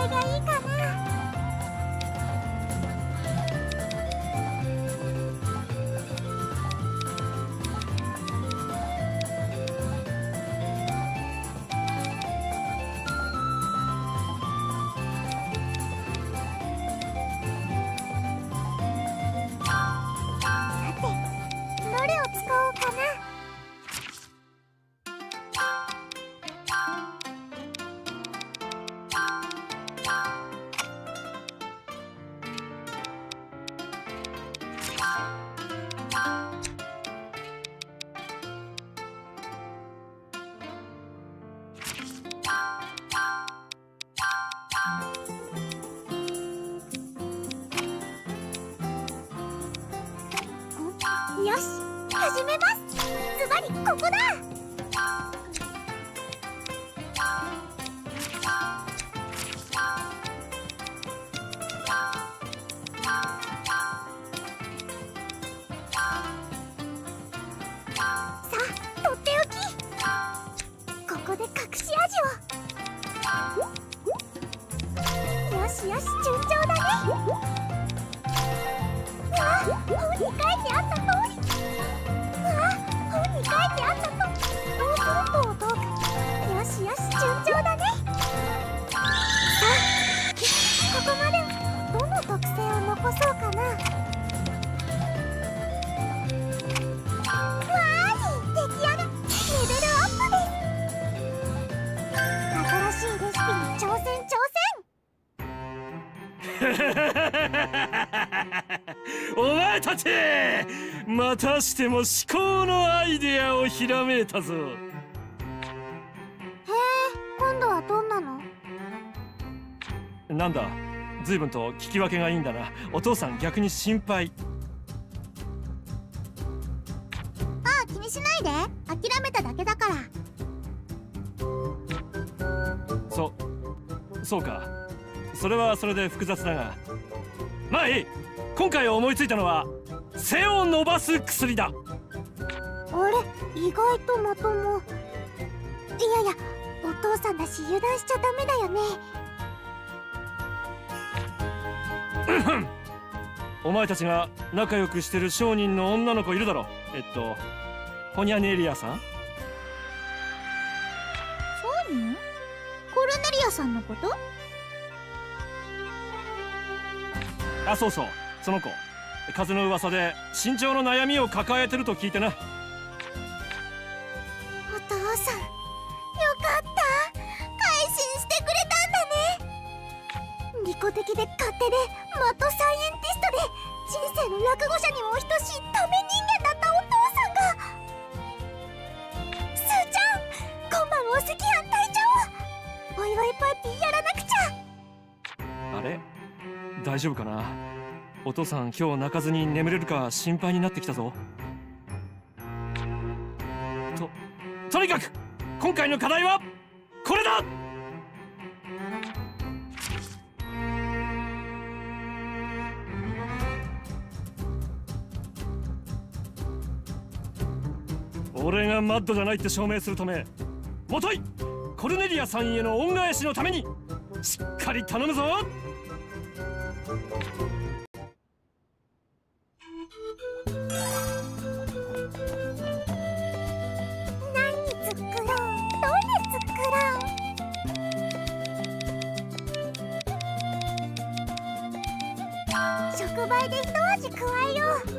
れがいいかな。さて、どれを使おうかな。よし、始めます。ズバリここだ。さあ、とっておき。ここで隠し味を。よしよし、順調だね。あ、本に書いてあった通り。本に書いてあったと。どうか。よしよし、順調だね。さあ、ここまで。どの特性を残そうかな。わーい、出来上がり。レベルアップです。新しいレシピに挑戦。 お前たち、またしても至高のアイデアをひらめいたぞ。 へえ、今度はどんなの？ なんだ、随分と聞き分けがいいんだな。お父さん逆に心配。 ああ、気にしないで。諦めただけだから。 そうか。それはそれで複雑だが、まあいい。今回思いついたのは背を伸ばす薬だ。 あれ、意外とまとも。いや、お父さんだし油断しちゃダメだよね。 お前たちが仲良くしてる商人の女の子いるだろ。ホニャネリアさん。 商人？コルネリアさんのこと？ あ、そうそう、その子。風の噂で身長の悩みを抱えてると聞いてな。 お父さん、よかった。改心してくれたんだね。利己的で勝手でマッドサイエンティストで人生の落語者にも等しいため人間だったお父さんが。すーちゃん、今晩お赤飯炊いちゃおう。お祝いパーティーやらなくちゃ。 あれ、大丈夫かな。お父さん今日泣かずに眠れるか心配になってきたぞ。とにかく今回の課題はこれだ。俺がマッドじゃないって証明するため、もといコルネリアさんへの恩返しのためにしっかり頼むぞ。 触媒で一味加えよう。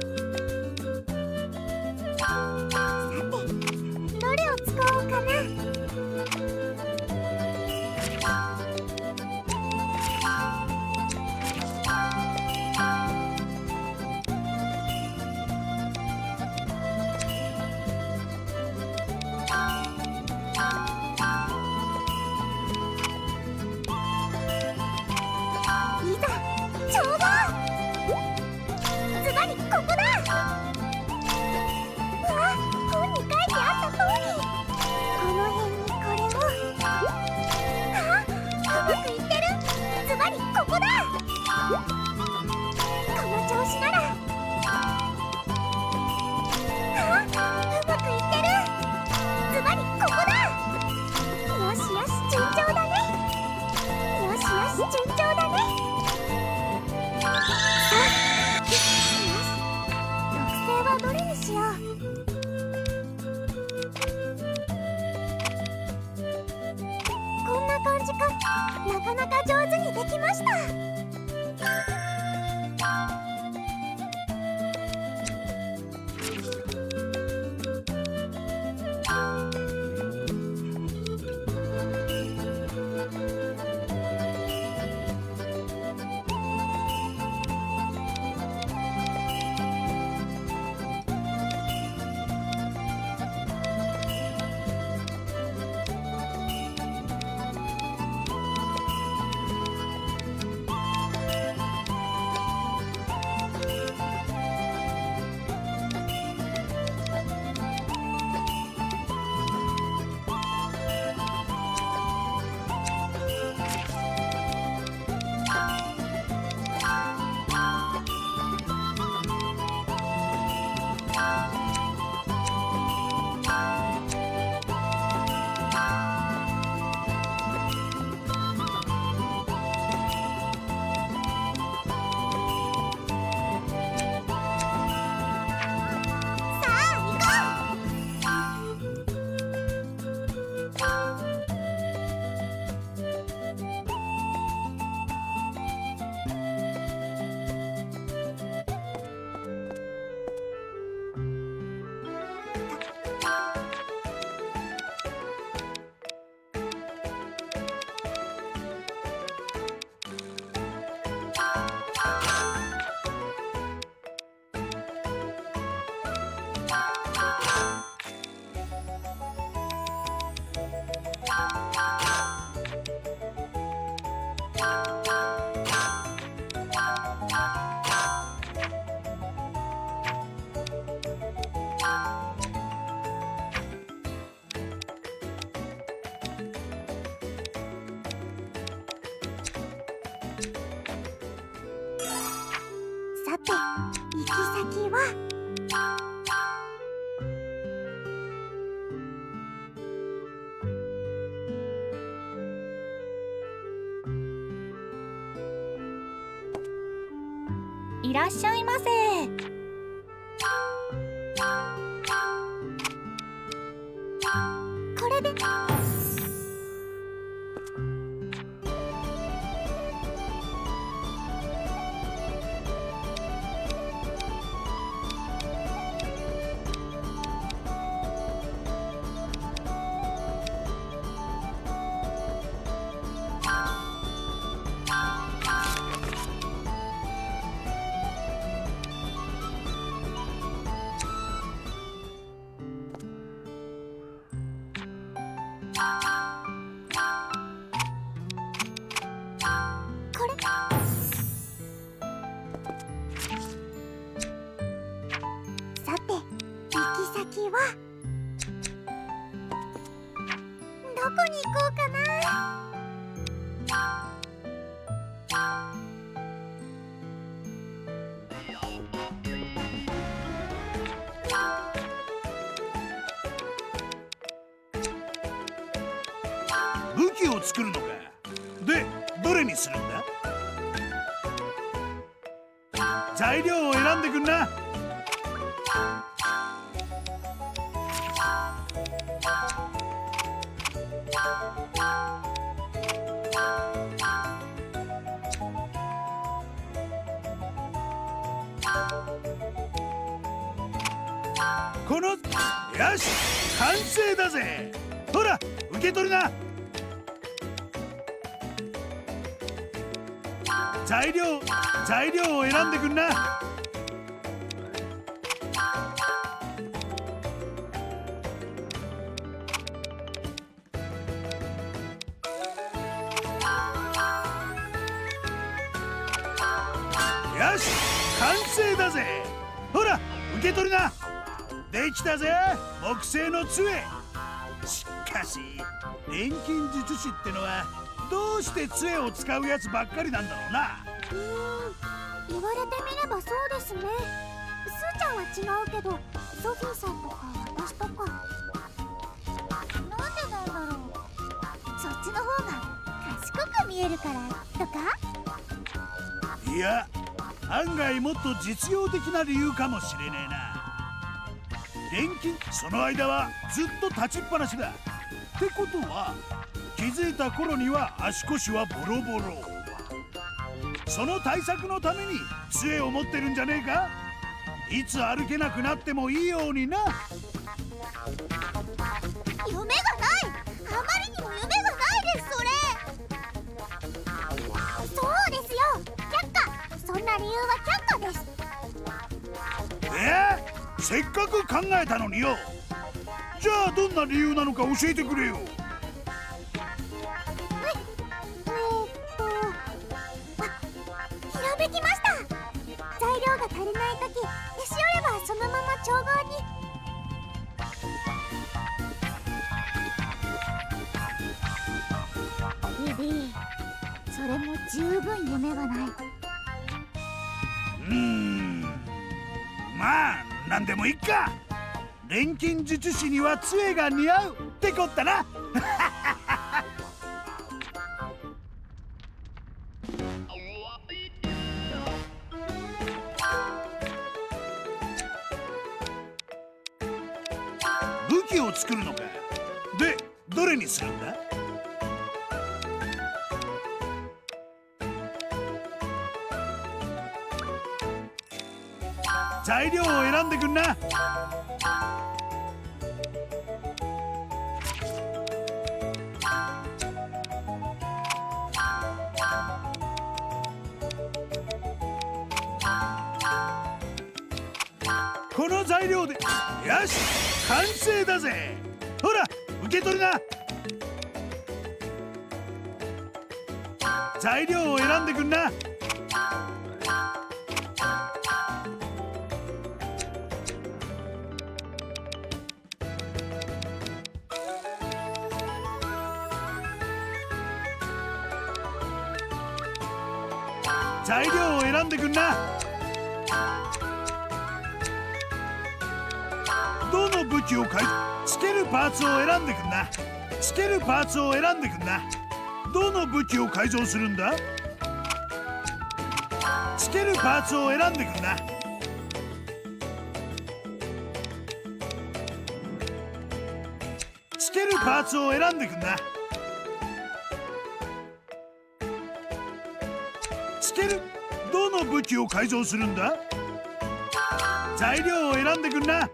さて、どれを使おうかな。いざ調合。ズバリここだ。うわ、本に書いてあった通り。この辺にこれを。あ、うまくいってる。ズバリここだ。この調子なら。あ、うまくいってる。ズバリここだ。よしよし、順調だね。よしよし、順調。 行き先はいらっしゃいませ。これではどこに行こうかな。 武器を作るのか。で、どれにするんだ？材料を選んでくんな。この、よし、完成だぜ。ほら、受け取るな。材料を選んでくんな。よし、完成だぜ。ほら、受け取るな。できたぜ、木製の杖。しかし錬金術師ってのはどうして杖を使うやつばっかりなんだろうな。 言われてみればそうですね。スーちゃんは違うけど、ソフィーさんとか私とか。なんでなんだろう。そっちの方が賢く見えるからとか。 いや、案外もっと実用的な理由かもしれねえな。錬金、その間はずっと立ちっぱなしだ。ってことは気づいた頃には足腰はボロボロ。その対策のために杖を持ってるんじゃねえか。いつ歩けなくなってもいいようにな。 夢がない。あまりにも夢がないです。そうですよ、却下。そんな理由は却下です。 せっかく考えたのによ。じゃあどんな理由なのか教えてくれよ。 ひらめきました。材料が足りないとき、へし折ればそのまま調合に。ビビー、それも十分夢がない。 まあなんでもいいか。錬金術師には杖が似合うってこったな。武器を作るのか。で、どれにするんだ？材料を選んでくんな。この材料で、よし、完成だぜ。ほら、受け取るな。材料を選んでくんな。材料を選んでくんな。 どの武器をつけるパーツを選んでくんな。つけるパーツを選んでくんな。どの武器を改造するんだ。つけるパーツを選んでくんな。つけるパーツを選んでくんな。つけるどの武器を改造するんだ。材料を選んでくんな。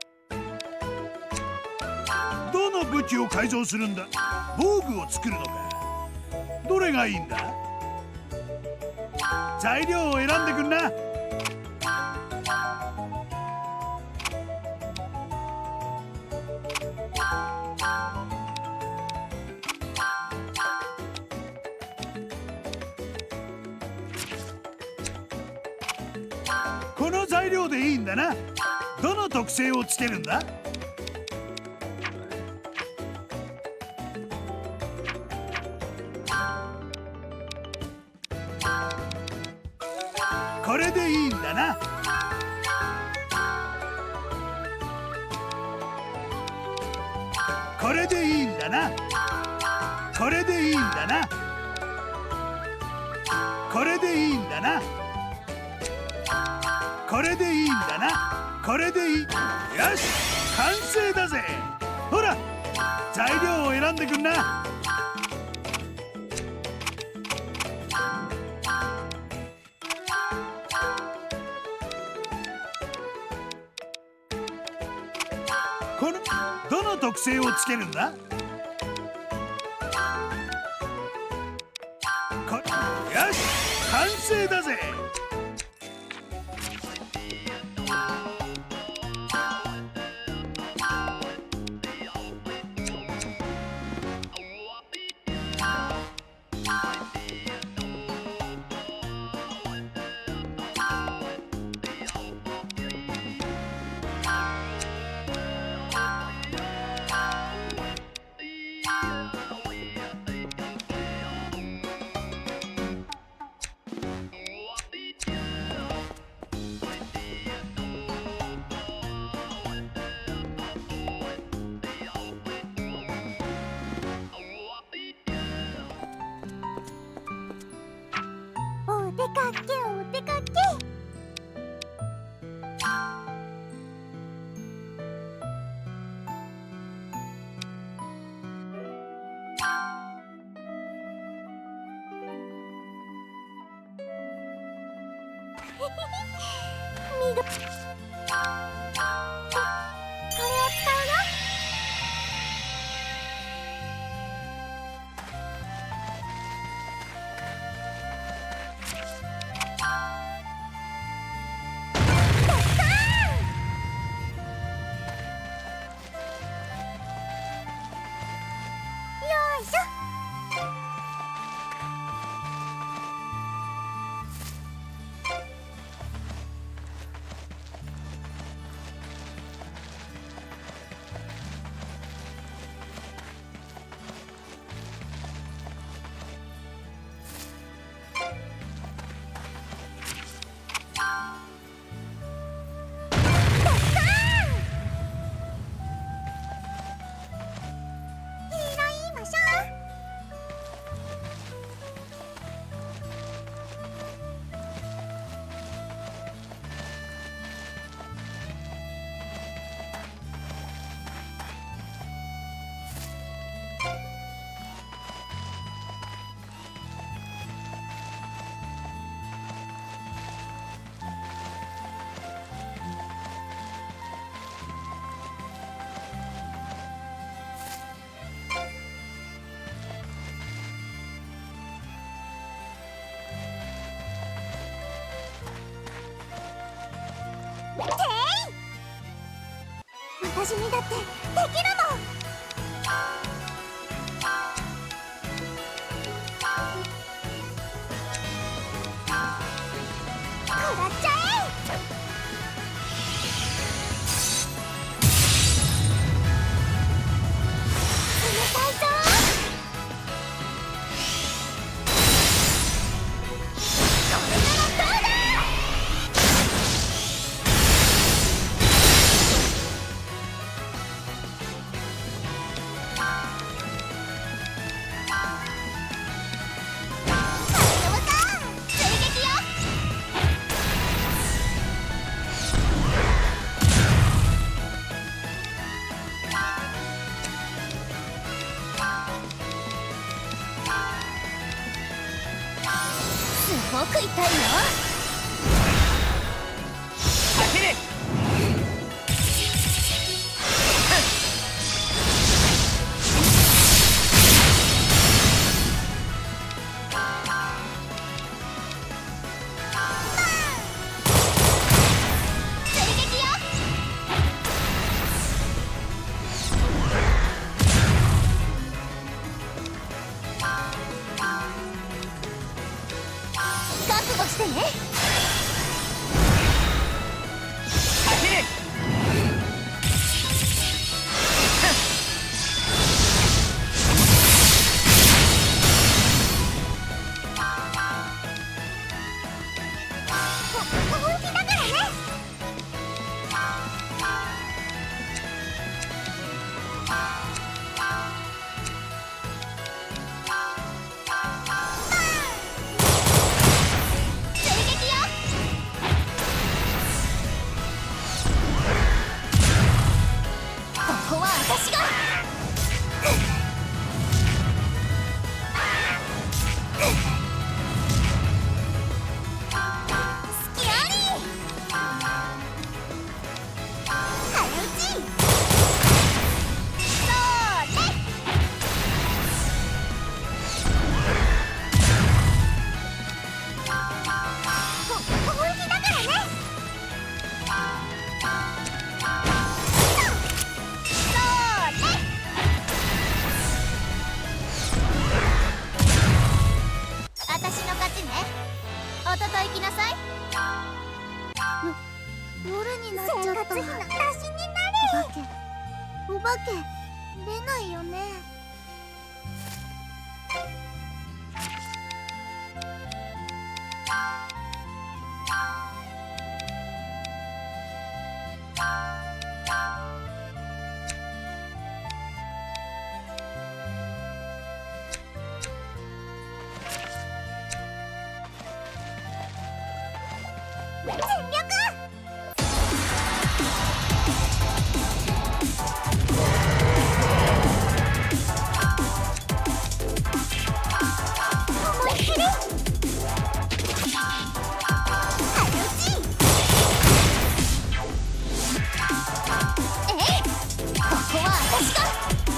どの武器を改造するんだ。防具を作るのか。どれがいいんだ。材料を選んでくんな。この材料でいいんだな。どの特性をつけるんだ。これでいいんだな。これでいいんだな。これでいいんだな。これでいいんだな。これでいいんだな。これでいい。よし、完成だぜ。ほら、材料を選んでくんな。どの特性をつけるんだ。よし、完成だぜ。 お出かけお出かけ。みどこれを使うよ。私にだってできるもん。食らっちゃえ。冷たいぞ。これならどうだ。 本気だからね。私が隙あり。早打ち。それ。本気だからね。私の勝ちね。おととい来なさい。夜になっちゃった。生活費の足しになれ。お化け出ないよね。全力。思いっきり。早打ち。ここは私が。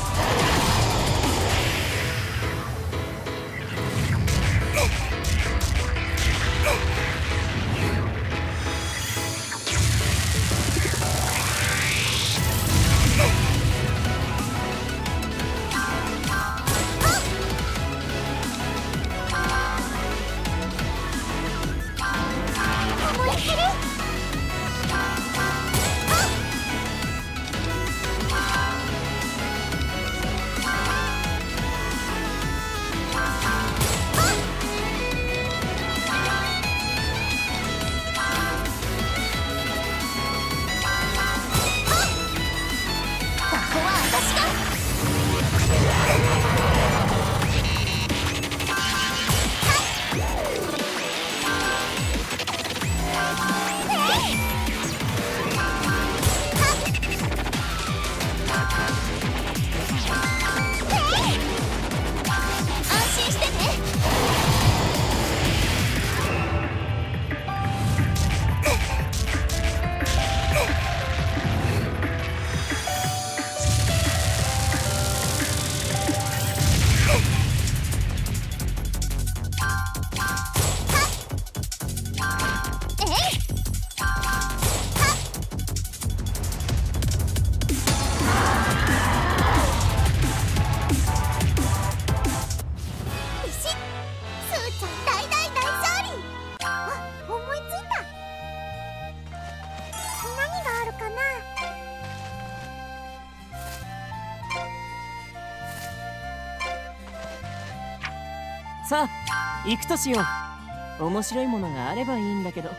さあ行くとしよう。面白いものがあればいいんだけど。 はい、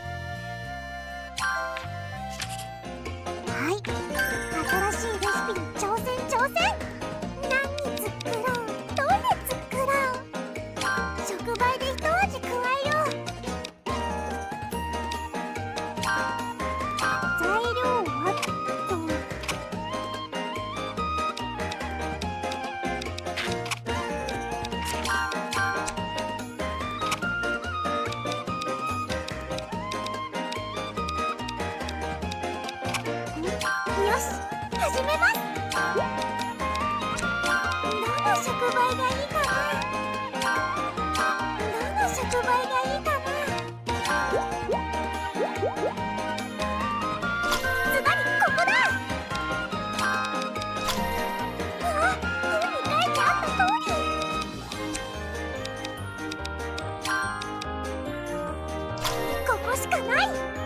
新しいレシピに挑戦。何作ろう、どれ作ろう。触媒で一味加えよう。材料はよし、始めます。どの触媒がいいかな。ズバリここだ。あ、本に書いてあった通り。ここしかない。